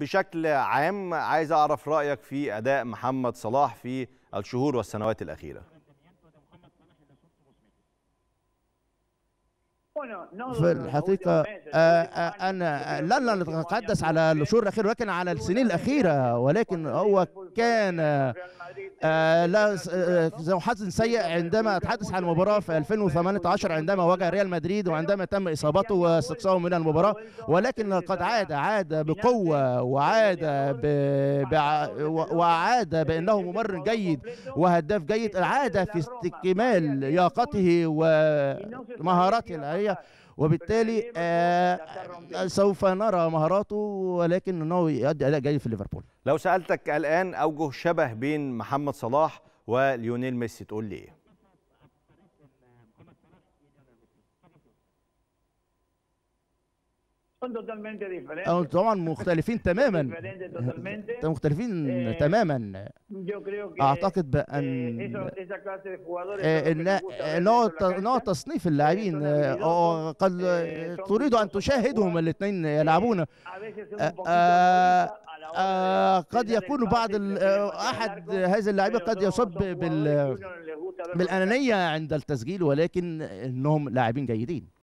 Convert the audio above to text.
بشكل عام عايز أعرف رأيك في أداء محمد صلاح في الشهور والسنوات الأخيرة. في الحقيقة أنا لن نتحدث على الشهور الأخيرة ولكن على السنين الأخيرة، ولكن هو كان لا حظ سيء عندما أتحدث عن المباراة في 2018 عندما واجه ريال مدريد وعندما تم إصابته واستقصائه من المباراة، ولكن قد عاد بقوة وعاد بأنه ممرر جيد وهداف جيد، عاد في استكمال لياقته ومهاراته العالية، وبالتالي سوف نرى مهاراته، ولكن انه يؤدي اداء جيد في ليفربول. لو سألتك الآن أوجه شبه بين محمد صلاح وليونيل ميسي تقول لي إيه؟ طبعا مختلفين تماما، اعتقد بان نوع تصنيف اللاعبين قد تريد ان تشاهدهم الاثنين يلعبون. قد يكون احد هذه اللاعبين قد يصاب بالانانيه عند التسجيل، ولكن انهم لاعبين جيدين.